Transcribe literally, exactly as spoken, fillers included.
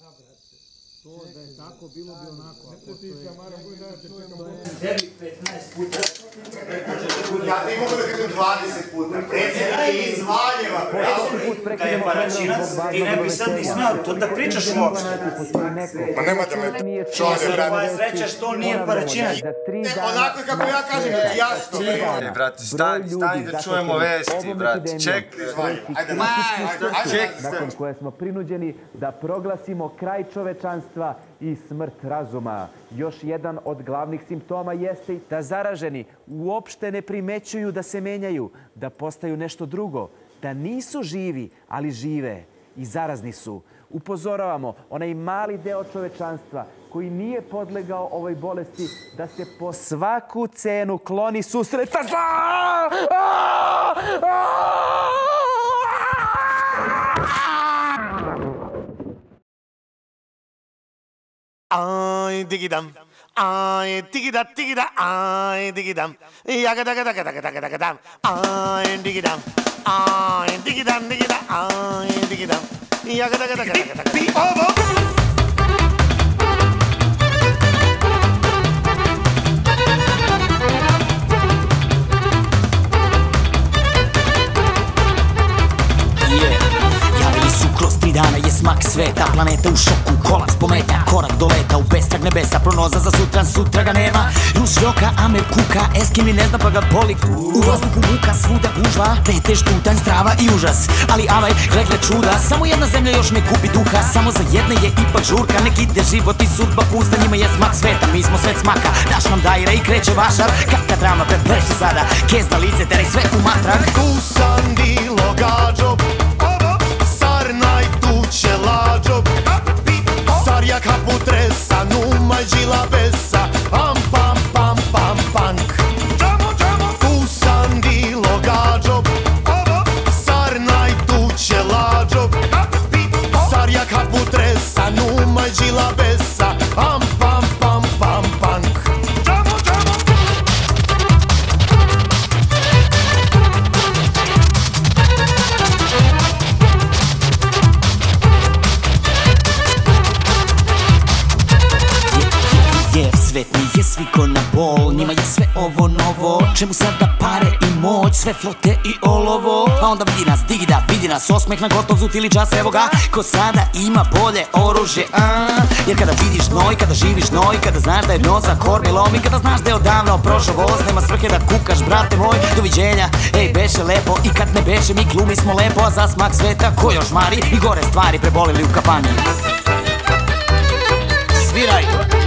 To da je tako, bilo bi onako. Tebi petnaest puta. Ja ti mogu da kažem dvadeset puta. Predsjednik je iz Valjeva. Da je Paraćinac, ti ne bi sad ni smeo to da pričaš uopšte. Pa nema da me čovjek brani. Tvoja sreća što nije Paraćinac. Onako kako ja kažem, jasno. Čekaj, brate, stani, stani da čujemo vesti, brate. Čekaj. Ajde, Čekaj. Nakon koje smo prinuđeni da proglasimo kraj čovečanstva i smrt razuma. Još jedan od glavnih simptoma jeste da zaraženi uopšte ne primećuju da se menjaju, da postaju nešto drugo, da nisu živi, ali žive i zarazni su. Upozoravamo onaj mali deo čovečanstva koji nije podlegao ovoj bolesti da se po svaku cenu kloni susreta sa... Ay digidam, ay digida digida, ay digidam, yaga daga daga daga daga daga dam, ay digidam, ay digidam digida, ay digidam, yaga daga daga daga daga. Be over. Dana je smak sveta, planeta u šoku, kolaps pometa, korak do leta u bestrag nebesa, prognoza za sutran, sutra ga nema. Rus joka, Amer kuka, Eskimi ne zna pa ga boli. U vazduhu muka, svuda gužva, pretež, tutanj, strava i užas. Ali avaj, gle čuda, samo jedna zemlja još ne kupi duha, samo za jedne je ipak žurka, nek ide život i sudba pusta, njima je smak sveta, mi smo svet smaka. Daš nam dajre i kreće vašar, kakva drama prepreši sada, kez na lice, teraj sve u matrag. Kusan di logađo, Će lađo, sarja kapu tresa, numaj džila besa, pam pam pam pam pank. Kusan di logađo, sarnaj tu će lađo, sarja kapu tresa, numaj džila besa, pam pam pam pam pank. Svet nije sviko na bol, njima je sve ovo novo. Čemu sada pare i moć, sve flote i olovo. Pa onda vidi nas, digida, vidi nas, osmeh na gotov zut ili čas, evo ga. Ko sada ima bolje oružje, a jer kada vidiš dno i kada živiš dno i kada znaš da je dno za kormilom i kada znaš da je odavno prošao voz, nema svrhe da kukaš, brate moj, doviđenja. Ej, beše lepo i kad ne beše, mi glumi smo lepo, a za smak sveta ko još mari i gore stvari preboleli u kapanji. Sviraj!